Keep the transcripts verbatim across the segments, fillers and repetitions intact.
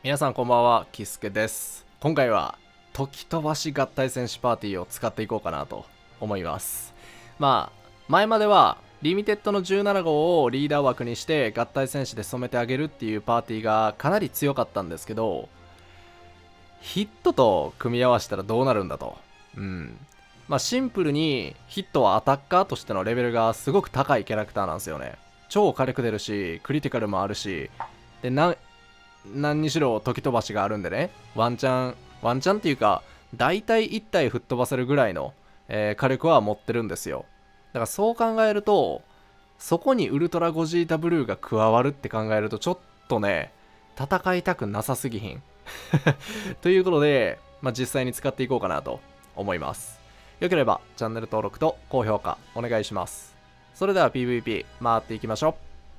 皆さんこんばんは、キスケです。今回は時飛ばし合体戦士パーティーを使っていこうかなと思います。まあ前まではリミテッドのじゅうなな号をリーダー枠にして合体戦士で染めてあげるっていうパーティーがかなり強かったんですけど、ヒットと組み合わせたらどうなるんだと。うんまあシンプルにヒットはアタッカーとしてのレベルがすごく高いキャラクターなんですよね。超火力出るし、クリティカルもあるし、でな何にしろ時飛ばしがあるんでね、ワンチャンワンチャンっていうか大体いち体吹っ飛ばせるぐらいの、えー火力は持ってるんですよ。だからそう考えると、そこにウルトラゴジータブルーが加わるって考えるとちょっとね、戦いたくなさすぎひんということで、まあ、実際に使っていこうかなと思います。よければチャンネル登録と高評価お願いします。それでは ピーブイピー 回っていきましょう。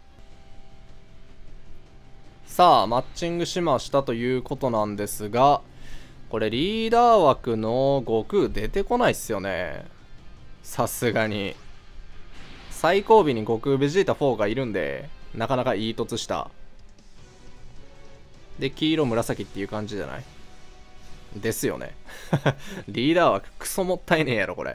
さあマッチングしましたということなんですが、これリーダー枠の悟空出てこないっすよね。さすがに最後尾に悟空ベジータフォーがいるんで、なかなかいい突したで、黄色紫っていう感じじゃないですよねリーダー枠クソもったいねえやろこれ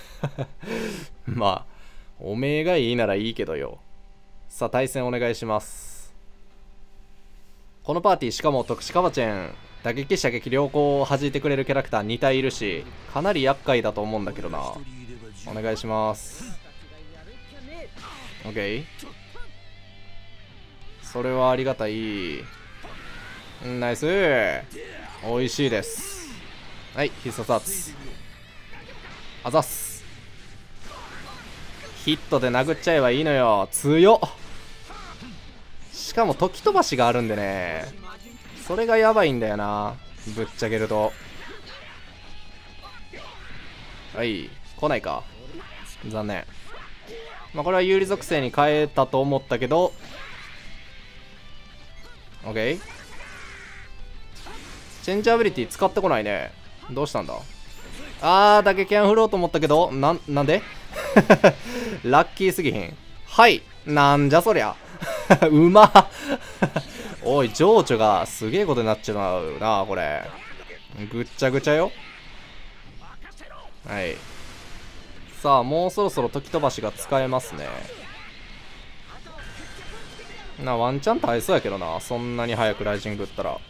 まあおめえがいいならいいけどよ。さあ対戦お願いします。このパーティーしかも特殊カバチェン打撃射撃両方を弾いてくれるキャラクターに体いるし、かなり厄介だと思うんだけどな。お願いします。 OK、 それはありがたい。ナイス、美味しいです。はい、必殺圧あざっす。ヒットで殴っちゃえばいいのよ。強っ。しかも時飛ばしがあるんでね、それがやばいんだよな、ぶっちゃけると。はい、来ないか、残念。まあこれは有利属性に変えたと思ったけど OK、 チェンジアビリティ使ってこないね。どうしたんだ。あー打撃案振ろうと思ったけど、ななんでラッキーすぎひん。はい、なんじゃそりゃうまっおい、情緒がすげえことになっちゃうなこれ。ぐっちゃぐちゃよ。はい、さあもうそろそろ時飛ばしが使えますね。なワンチャン耐えそうやけどな、そんなに早くライジング打ったら。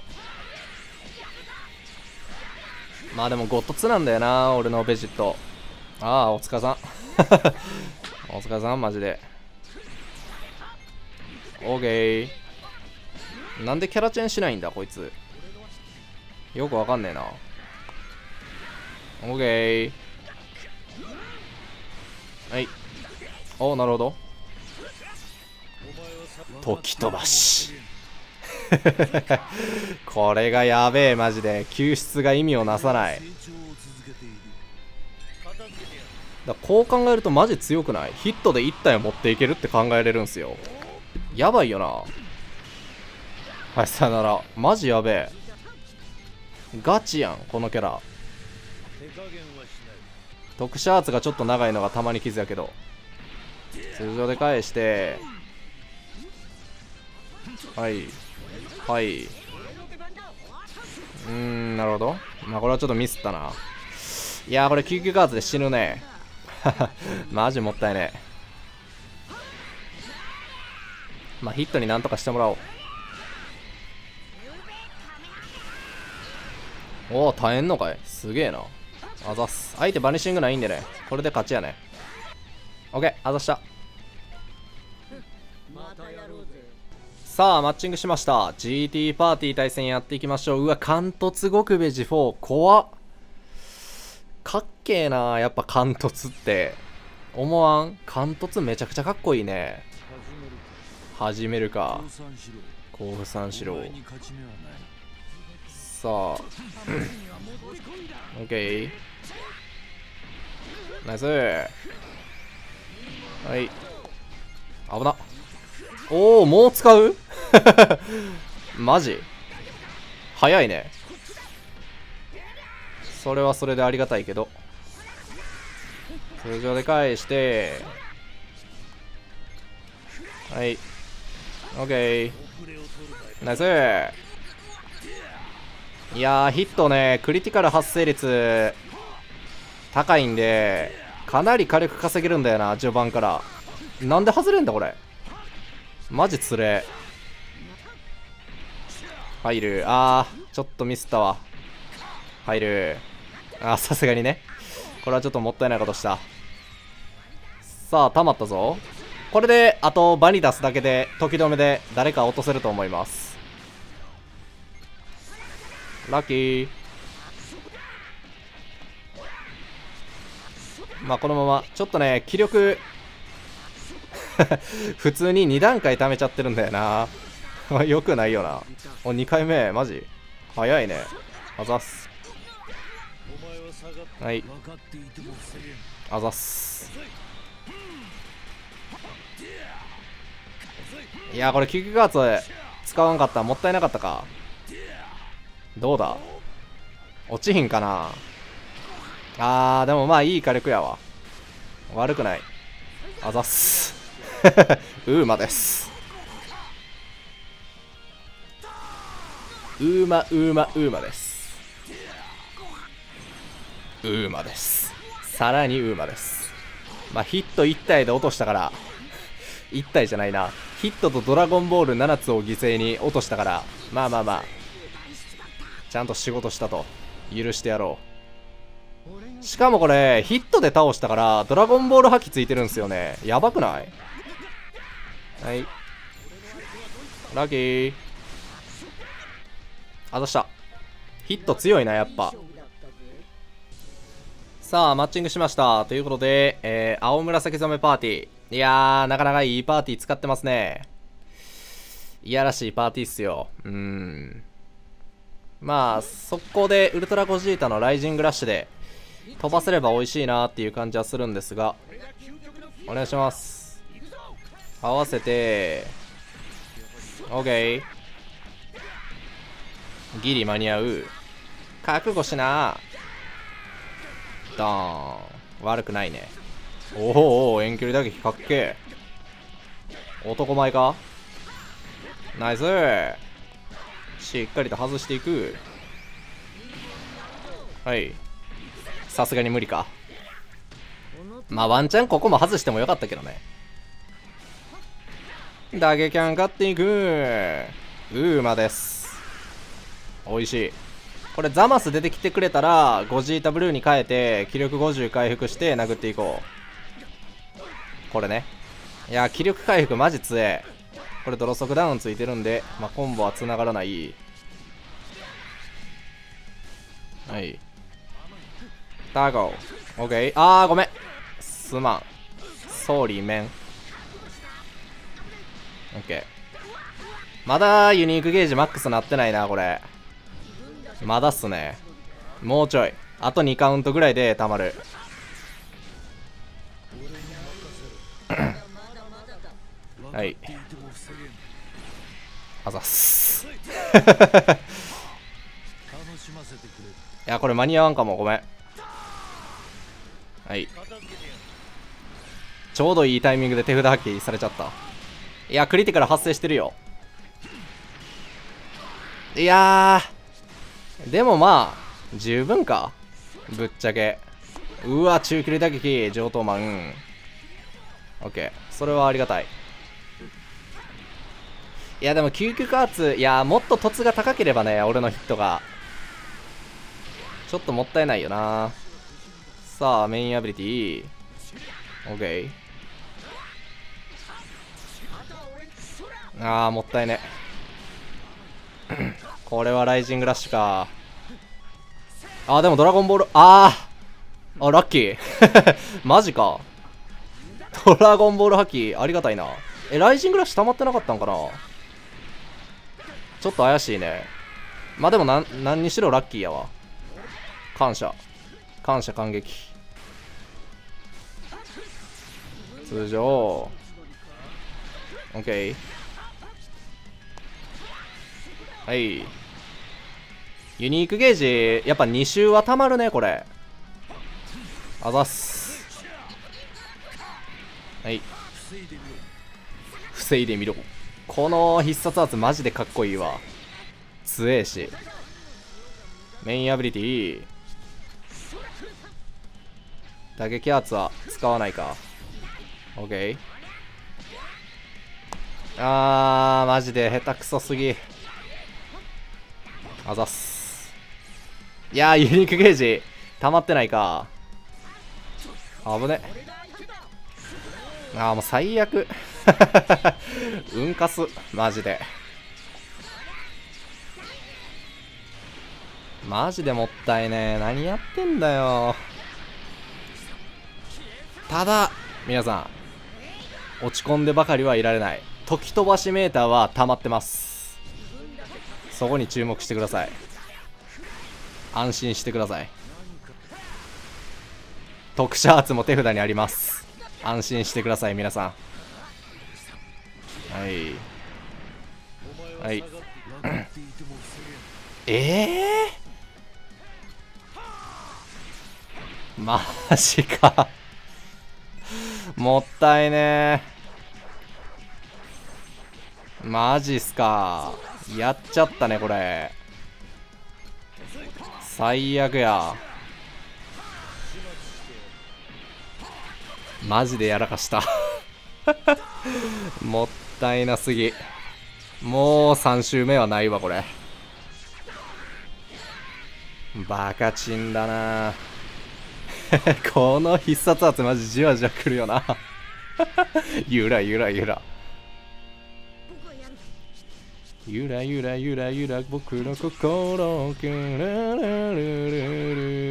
まあでもゴッドツなんだよな俺のベジット。ああお疲れさんお疲れさんマジで。オーケー、なんでキャラチェンしないんだこいつ、よくわかんねえな。オーケー、はい、おおなるほど、時飛ばしこれがやべえマジで。救出が意味をなさない。だこう考えるとマジ強くない？ヒットでいち体を持っていけるって考えれるんすよ。やばいよな。はい、さよなら。マジやべえ。ガチやんこのキャラ。特殊アーツがちょっと長いのがたまに傷やけど、通常で返して、はいはい、うーんなるほど。まあこれはちょっとミスったな。いやーこれ救急ガードで死ぬねマジもったいねえ。まあヒットになんとかしてもらおう。おお耐えんのかい、すげえな。あざっす。相手バニシングないんでね、これで勝ちやね。オッケー、あざした。さあマッチングしました。 ジーティー パーティー対戦やっていきましょう。うわ貫突極ベジフォー怖っ。かっけえなやっぱ貫突って思わん？貫突めちゃくちゃかっこいいね。始めるか、甲府三四郎。さあオッケー、ナイス。はい危な。おおもう使うマジ早いね。それはそれでありがたいけど、通常で返して、はいオッケーナイス。 いやー、ヒットね、クリティカル発生率高いんで、かなり火力稼げるんだよな、序盤から。なんで外れんだこれ。マジつれ。入る。あー、ちょっとミスったわ。入る。あー、さすがにね。これはちょっともったいないことした。さあ、溜まったぞ。これで、あと、バニ出すだけで、時止めで誰か落とせると思います。ラッキー。まあ、このまま、ちょっとね、気力、普通にに段階貯めちゃってるんだよな。よくないよな。お、にかいめ、マジ早いね。あざっす。はい。あざっす。いや、これ救急ガーツ使わんかったらもったいなかったか。どうだ、落ちひんかな。あー、でもまあいい火力やわ。悪くない。あざっす。ウーマです。ウーマウーマウーマです。ウーマです。さらにウーマです。まあヒットいち体で落としたからいち体じゃないな、ヒットとドラゴンボールななつを犠牲に落としたから、まあまあまあちゃんと仕事したと許してやろう。しかもこれヒットで倒したからドラゴンボール破棄ついてるんですよね。やばくない？はい、ラッキー。あざした。ヒット強いなやっぱ。さあマッチングしましたということで、えー、青紫染めパーティー。いやー、なかなかいいパーティー使ってますね。いやらしいパーティーっすよ。うーん。まあ速攻でウルトラゴジータのライジングラッシュで飛ばせれば美味しいなっていう感じはするんですが、お願いします。合わせて OK、 ギリ間に合う。覚悟しな。ドーン。悪くないね。おーおー、遠距離打撃かっけー。男前か。ナイス。しっかりと外していく。はい、さすがに無理か。まあワンチャンここも外してもよかったけどね。打撃ャン勝っていく。ウーマです。おいしい。これザマス出てきてくれたらゴジータブルーに変えて気力ごじゅう回復して殴っていこう。これね。いや気力回復マジ強え。これドロ速ダウンついてるんで、まあ、コンボは繋がらない。はい、タゴオッケー。あーごめん、すまん、ソーリーメン。オッケー。まだユニークゲージマックスなってないなこれ。まだっすね。もうちょい、あとにカウントぐらいでたまる。はい、あざっす。いやこれ間に合わんかも、ごめん。はい、ちょうどいいタイミングで手札破棄されちゃった。いやクリティカル発生してるよ。いやーでもまあ十分か、ぶっちゃけ。うわ中距離打撃上等マン。オッケー、それはありがたい。いやでも救急加圧、いやもっと凸が高ければね、俺のヒットがちょっともったいないよな。さあメインアビリティ OK。 あーもったいね。これはライジングラッシュか。あーでもドラゴンボール、あーあラッキー。マジか。ドラゴンボール破棄ありがたいな。えライジングラッシュ溜まってなかったんかな。ちょっと怪しいね。まあでもなん何にしろラッキーやわ。感謝感謝感激。通常 OK。 はい、ユニークゲージやっぱに周はたまるねこれ。あざっす。はい、防いでみろ。この必殺圧マジでかっこいいわ。強えし。 メインアビリティ打撃圧は使わないか。 OK。 あーマジで下手くそすぎ。あざっす。いやーユニークゲージ溜まってないか。危ね。あーもう最悪うんかすマジでマジでもったいねえ。何やってんだよ。ただ皆さん落ち込んでばかりはいられない。時飛ばしメーターは溜まってます。そこに注目してください。安心してください。特殊圧も手札にあります。安心してください皆さん。はいはいええー、マジかもったいねー。マジっすか。やっちゃったねこれ。最悪や。マジでやらかしたもったいなすぎ。もうさん周目はないわこれ。バカチンだなこの必殺圧マジじわじわくるよなゆらゆらゆらゆらゆらゆらゆら僕の心くるるるるる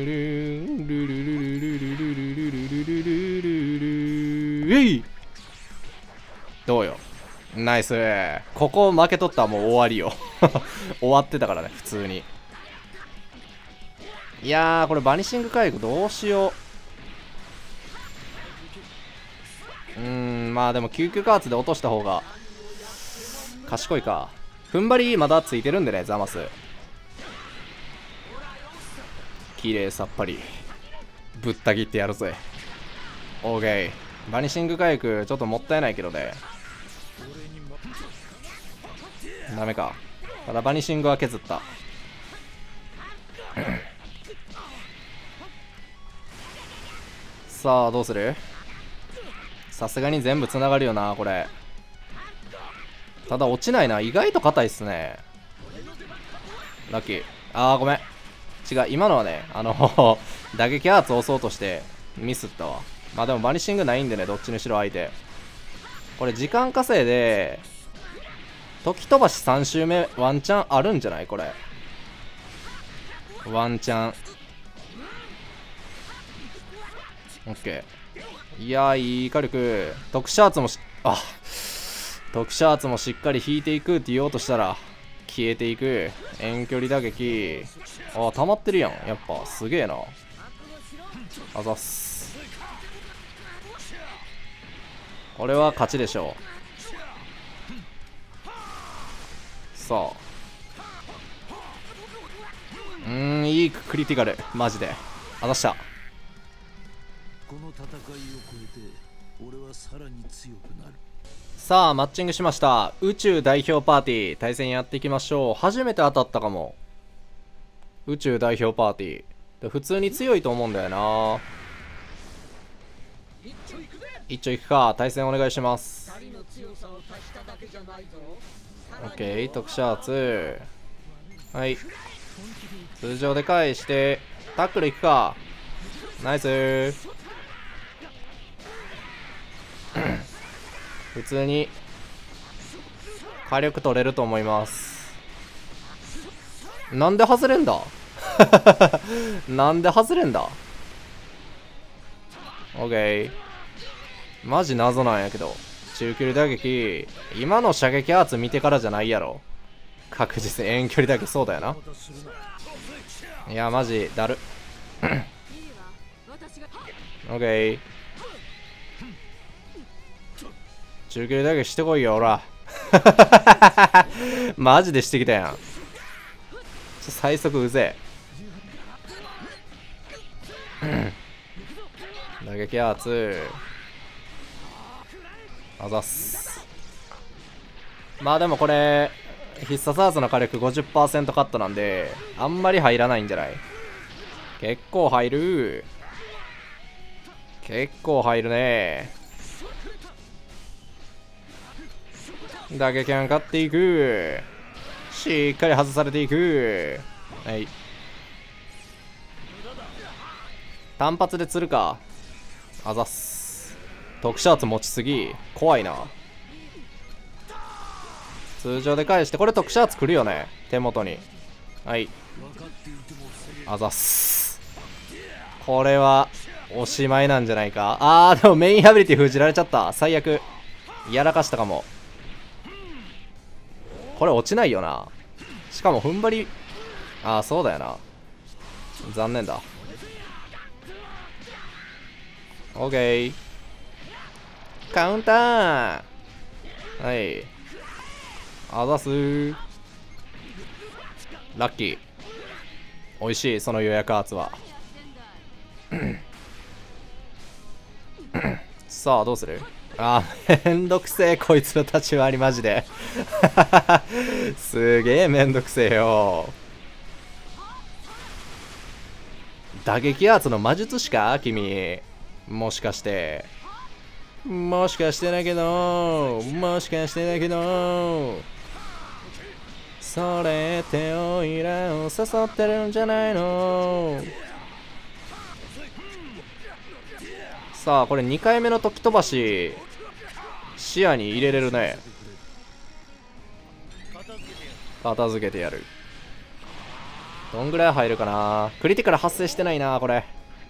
るるる。どうよ。ナイス。ここ負けとったらもう終わりよ終わってたからね普通に。いやーこれバニシング回復どうしよう。うーんまあでも救急加圧で落とした方が賢いか。踏ん張りまだついてるんでねザマス。綺麗さっぱりぶった切ってやるぜ。オーケー。バニシング回復ちょっともったいないけどね。ダメか。ただバニシングは削ったさあどうする。さすがに全部つながるよなこれ。ただ落ちないな。意外と硬いっすね。ラッキー。あーごめん違う。今のはねあの打撃アーツ押そうとしてミスったわ。まあでもバニシングないんでねどっちにしろ相手。これ時間稼いで時飛ばしさん周目ワンチャンあるんじゃないこれ。ワンチャンオッケー。いやーいい火力。特殊圧もしあ特殊圧もしっかり引いていくって言おうとしたら消えていく。遠距離打撃あ溜まってるやん。やっぱすげえな。あざっす。これは勝ちでしょう。さあうーんいいクリティカルマジであざした。 この戦いを超えて俺はさらに強くなる。 さあマッチングしました。宇宙代表パーティー対戦やっていきましょう。初めて当たったかも。宇宙代表パーティー普通に強いと思うんだよな。一丁いくか。対戦お願いします。オッケー特殊圧はい通常で返してタックルいくか。ナイスー普通に火力取れると思います。なんで外れんだなんで外れんだ。オッケーマジ謎なんやけど。中距離打撃今の射撃圧見てからじゃないやろ。確実に遠距離打撃そうだよな。いやマジだるオッケー中距離打撃してこいよほらマジでしてきたやん。ちょ最速うぜえ打撃圧あざっす。まあでもこれ必殺アーツの火力 ごじゅっパーセント カットなんで、あんまり入らないんじゃない？結構入る。結構入るね。打撃が勝っていく。しっかり外されていく。はい。単発で釣るか。あざっす。特殊圧持ちすぎ。怖いな。通常で返して、これ特殊圧くるよね。手元に。はい。あざっす。これは、おしまいなんじゃないか。あー、でもメインアビリティ封じられちゃった。最悪。やらかしたかも。これ落ちないよな。しかも踏ん張り。ああ、そうだよな。残念だ。オーケー。カウンター。はい。あざすー。ラッキー。美味しい、その予約アーツは。さあ、どうする？あー、めんどくせえ、こいつの立ち回りマジで。すげえめんどくせえよ。打撃アーツの魔術師か君。もしかして。もしかしてだけど、もしかしてだけど、それってオイラを誘ってるんじゃないの？さあ、これにかいめの時飛ばし、視野に入れれるね。片付けてやる。どんぐらい入るかな。クリティカル発生してないな、これ。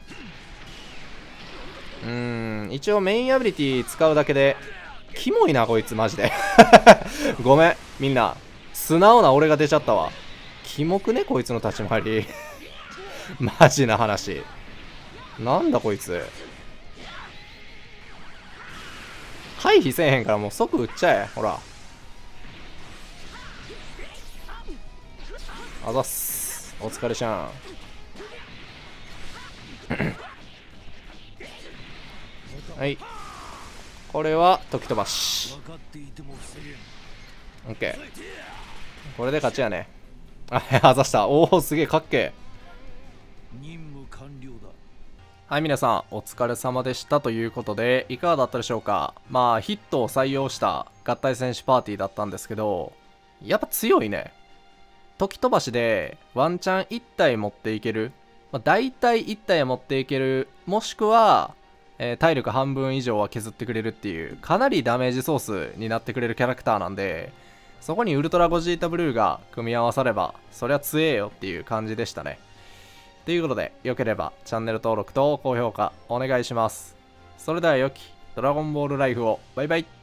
うーん、一応メインアビリティ使うだけで、キモいな、こいつ、マジで。ごめん、みんな。素直な俺が出ちゃったわ。キモくね、こいつの立ち回り。マジな話。なんだ、こいつ。回避せえへんからもう即撃っちゃえ。ほら。あざっす。お疲れしゃん。はい。これは時飛ばし。オッケー。これで勝ちやね。あ、あざした。おお、すげえかっけえ。任務完了だ。はい、皆さん、お疲れ様でしたということで、いかがだったでしょうか。まあ、ヒットを採用した合体戦士パーティーだったんですけど、やっぱ強いね。時飛ばしで、ワンチャンいち体持っていける。まあ、大体いち体持っていける。もしくは、えー、体力半分以上は削ってくれるっていう、かなりダメージソースになってくれるキャラクターなんで、そこにウルトラゴジータブルーが組み合わされば、そりゃ強えよっていう感じでしたね。ということで、よければチャンネル登録と高評価お願いします。それでは良きドラゴンボールライフを。バイバイ。